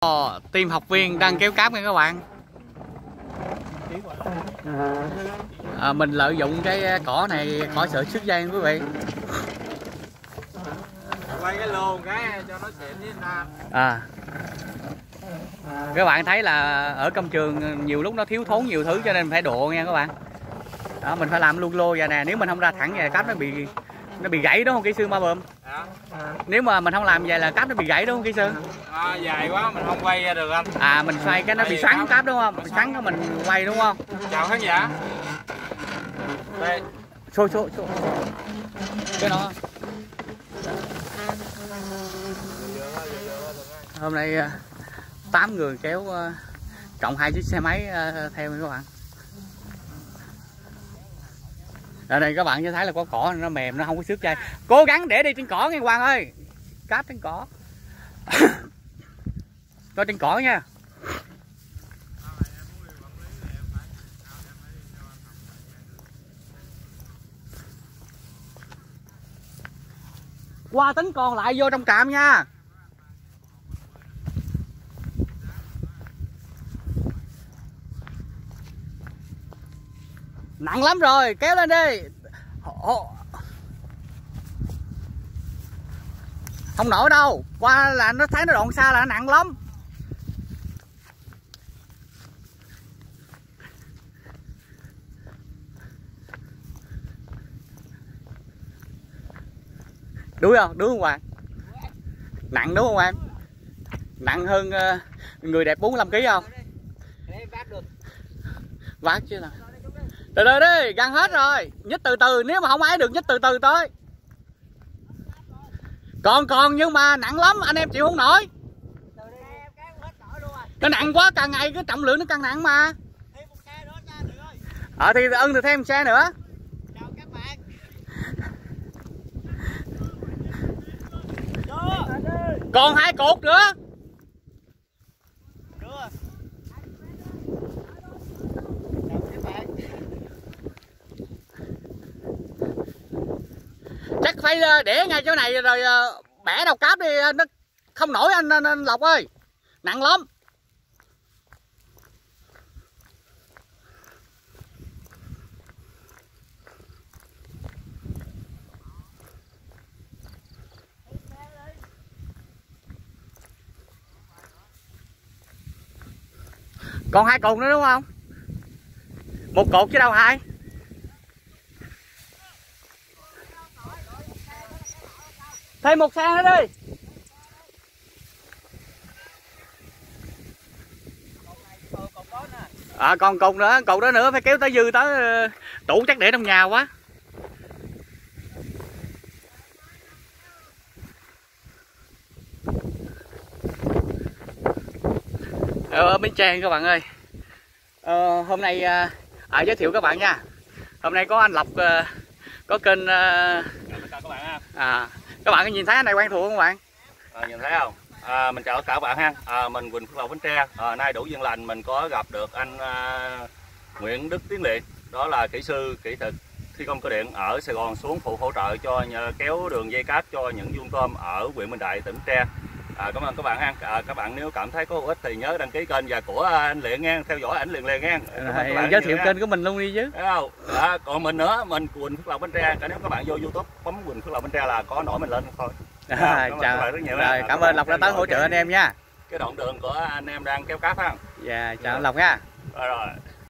Team học viên đang kéo cáp nha các bạn. Mình lợi dụng cái cỏ này, cỏ sợi sức dây quý vị. Quay cái luồng cái cho nó xịn với ta. Các bạn thấy là ở công trường nhiều lúc nó thiếu thốn nhiều thứ cho nên phải độ nha các bạn. Đó, mình phải làm luôn lô vậy nè, nếu mình không ra thẳng vậy cáp nó bị gãy đúng không kỹ sư Ma Bơm? Nếu mà mình không làm vậy là cáp nó bị gãy đúng không kỹ sư? Dài quá mình không quay ra được anh. Mình xoay cái nó bị xoắn cáp đúng không? Bị xoắn cái mình quay đúng không? Chào khán giả. Đây. Xôi. Cái đó. Hôm nay 8 người kéo cộng 2 chiếc xe máy theo các bạn. Ở đây các bạn sẽ thấy là có cỏ nó mềm, nó không có xước dây. Cố gắng để đi trên cỏ nghe Quang ơi. Cáp trên cỏ. Cho trên cỏ nha. Qua tính còn lại vô trong cạm nha. Nặng lắm rồi, kéo lên đi. Không nổi đâu, qua là nó thấy nó đoạn xa là nó nặng lắm. Đúng không Hoàng? Nặng đúng không em? Nặng hơn người đẹp 45 kg không? Vác chứ nào. Từ từ đi, gần hết rồi. Nhích từ từ, nếu mà không ai được nhích từ từ tới. Còn nhưng mà nặng lắm, anh em chịu không nổi. Nó nặng quá, càng ngày cái trọng lượng nó càng nặng mà. Thì ưng thì thêm một xe nữa. Còn 2 cột nữa. Chắc phải để ngay chỗ này rồi bẻ đầu cáp đi, nó không nổi anh Lộc ơi, nặng lắm. Còn 2 cột nữa đúng không? 1 cột chứ đâu 2. Thêm 1 xe nữa đi. Còn cột nữa, cột đó nữa phải kéo tới dư tới tủ chắc để trong nhà quá. Ở Bến Tre các bạn ơi. Hôm nay giới thiệu các bạn nha. Hôm nay có anh Lộc có kênh Các bạn các bạn có nhìn thấy anh này quen thuộc không các bạn? Nhìn thấy không? Mình chào tất cả các bạn ha. Mình Quỳnh Phước Lộc Bến Tre. Nay đủ duyên lành mình có gặp được anh Nguyễn Đức Tiến Liệt, đó là kỹ sư kỹ thuật thi công cơ điện ở Sài Gòn xuống phụ hỗ trợ cho kéo đường dây cáp cho những vuông tôm ở huyện Bình Đại, tỉnh Bến Tre. Cảm ơn các bạn ha. Các bạn nếu cảm thấy có hữu ích thì nhớ đăng ký kênh và của anh Liện nha, theo dõi ảnh liền nha. Giới thiệu kênh của mình luôn đi chứ. Thấy không? Còn mình nữa, mình Quỳnh Phước Lộc Bến Tre. Nếu các bạn vô YouTube bấm Quỳnh Phước Lộc Bến Tre là có nổi mình lên thôi. Chào rất nhiều. Rồi, cảm ơn Lộc đã tới hỗ trợ anh em nha. Cái đoạn đường của anh em đang kéo cáp ha. Dạ, chào Lộc nha. Rồi.